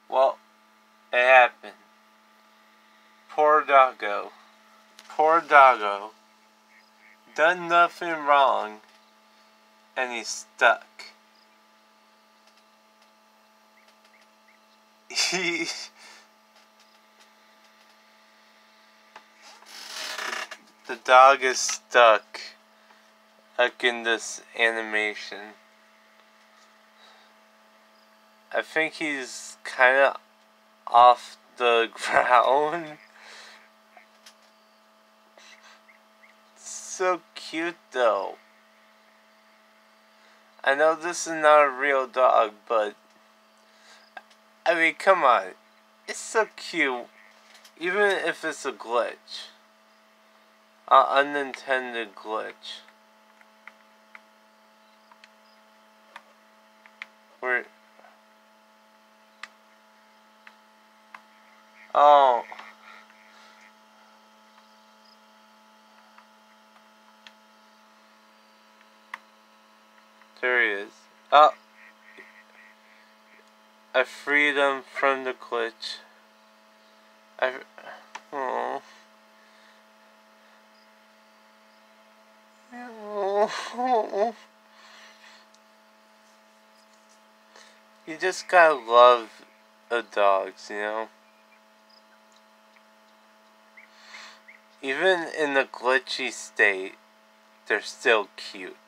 Well, it happened. Poor Doggo. Poor Doggo. Done nothing wrong. And he's stuck. The dog is stuck. Like in this animation. I think he's kinda off the ground. So cute though. I know this is not a real dog, but I mean, come on. It's so cute. Even if it's a glitch. An unintended glitch. Where... Oh. There he is. Oh. I freed him from the glitch. Oh. Oh. You just gotta love the dogs, you know? Even in the glitchy state, they're still cute.